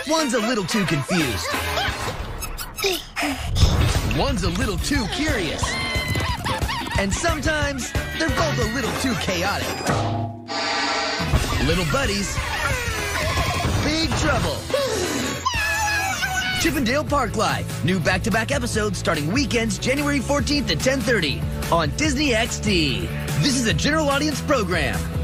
One's a little too confused. One's a little too curious. And sometimes, they're both a little too chaotic. Little buddies, big trouble. Chippendale Park Live. New back-to-back episodes starting weekends January 14th at 10:30 on Disney XD. This is a general audience program.